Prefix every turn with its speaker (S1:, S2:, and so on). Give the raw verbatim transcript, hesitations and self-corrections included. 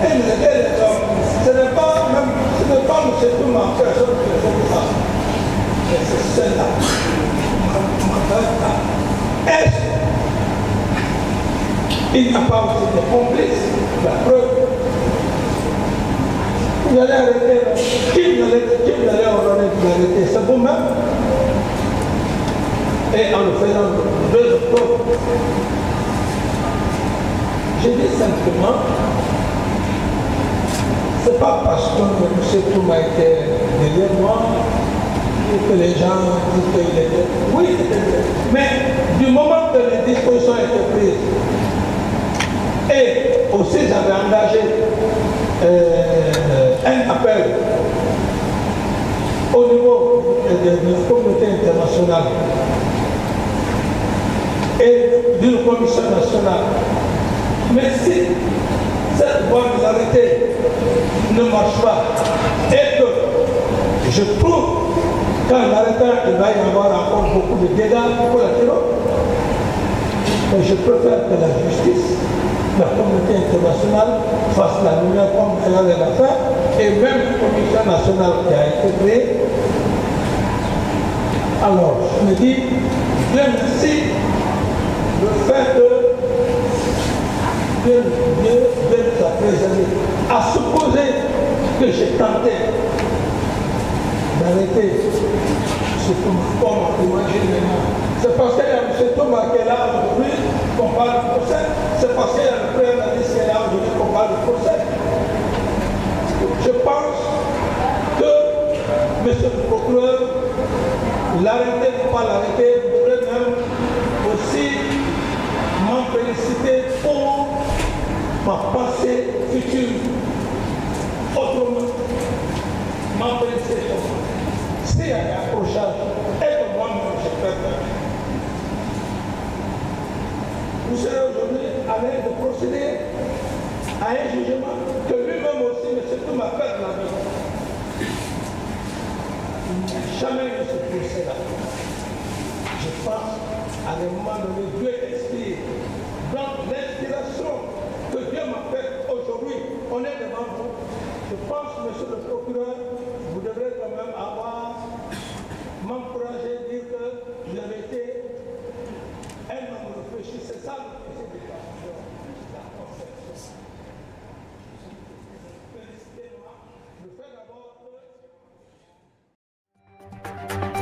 S1: elle, elle, ce n'est pas même, ce n'est pas M. Touma, personne qui fait ça. Mais c'est celle-là. Est-ce il n'a pas aussi de complices? La preuve. Vous allez arrêter, qui vous allez ordonner de l'arrêter? C'est vous-même. Et en le faisant le deux octobre, je dis simplement, c'est pas parce que M. Touma était derrière moi que les gens disent qu'il était. Oui, c'était. Mais du moment que les dispositions étaient prises, et aussi j'avais engagé euh, un appel au niveau de, de la communauté internationale et d'une commission nationale. Mais si cette voie de l'arrêté ne marche pas et que je trouve qu'en arrêtant il va y avoir encore beaucoup de dégâts collatéraux, je préfère que la justice, la communauté internationale fasse la lumière comme elle allait la faire, et même la commission nationale qui a été créée. Alors, je me dis, bien merci, le fait de Dieu, Dieu, Dieu nous a préservé. À supposer que j'ai tenté d'arrêter ce qu'on imagine maintenant. C'est parce qu'il y a M. Thomas qui est là aujourd'hui qu'on parle du procès. C'est parce qu'il y a le frère Nadis qui est là aujourd'hui qu'on parle du procès. Je pense que M. le procureur, l'arrêter ou pas l'arrêter, vous devrez même aussi m'en féliciter pour ma pensée future. Autrement, m'en féliciter. S'il y a un accrochage, et que moi-même je préfère. Vous serez aujourd'hui à l'aise de procéder à un jugement que lui-même aussi, M. Touma, fait de la maison. Il n'y a jamais eu ce procès-là. Je pense, à un moment donné, Dieu inspire. Donc, l'inspiration que Dieu m'a faite aujourd'hui, on est devant vous. Je pense, monsieur le procureur, vous devrez quand même avoir, m'encourager, dire que j'avais été un homme réfléchi. C'est ça le procès de la conception. Félicitez-moi. Le fait d'abord que...